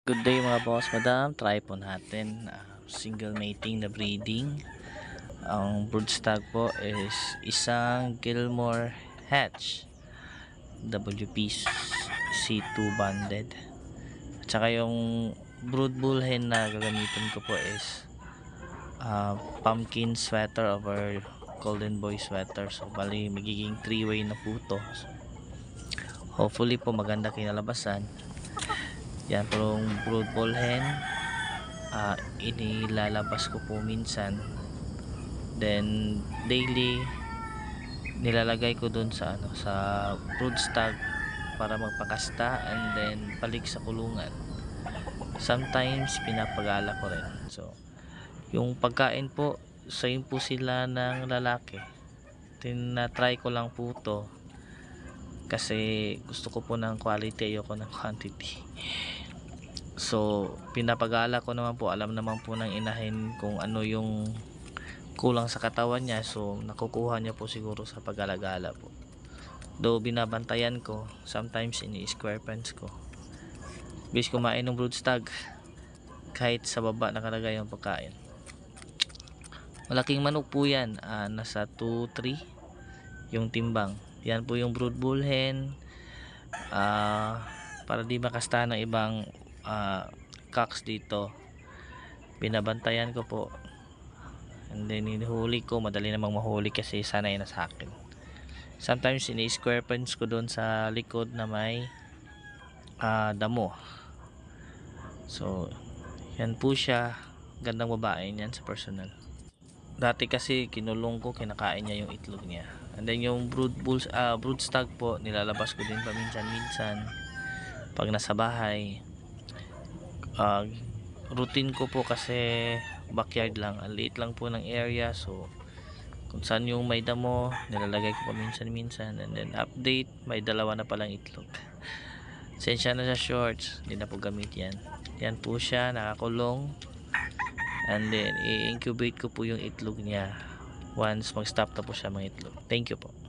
Good day mga boss, madam. Try po natin single mating na breeding. Ang broodstag po is isang Gilmore Hatch WP C2 banded. At saka yung brood bull hen na gagamitin ko po is pumpkin sweater over golden boy sweater. So bali magiging 3-way na po to. So, hopefully po maganda kinalabasan. Yan po yung brood bull hen. Inilalabas ko po minsan, then daily nilalagay ko dun sa sa broodstag para magpakasta, and then balik sa kulungan. Sometimes pinapagala ko rin. So yung pagkain po, same po sila ng lalaki. Tinatry ko lang po to kasi gusto ko po ng quality, ayoko ng quantity. So pinapagala ko naman po, alam naman po ng inahin kung ano yung kulang sa katawan niya, so nakukuha niya po siguro sa paggalagala po. Though binabantayan ko, sometimes ini-square pants ko bis kumain ng broodstag kahit sa baba nakalagay yung pagkain. Malaking manok po yan, nasa 2-3 yung timbang. Yan po yung brood bull hen, para di makasta ng ibang cocks dito. Binabantayan ko po, and then hinihuli ko. Madali namang mahuli kasi sanay na sa akin. Sometimes ini-square pens ko doon sa likod na may damo. So yan po siya. Gandang babae niyan sa personal. Dati kasi kinulong ko, kinakain niya yung itlog niya. And then yung broodstag po, nilalabas ko din paminsan-minsan pag nasa bahay. Routine ko po kasi backyard lang, ang liit lang po ng area, so kung saan yung may damo nilalagay ko paminsan-minsan. And then update, may dalawa na palang itlog. Sensya na sa shorts, hindi na po gamit yan. Yan po siya, nakakulong, and then i-incubate ko po yung itlog niya once mag-stop na po siya mga itlog. Thank you po.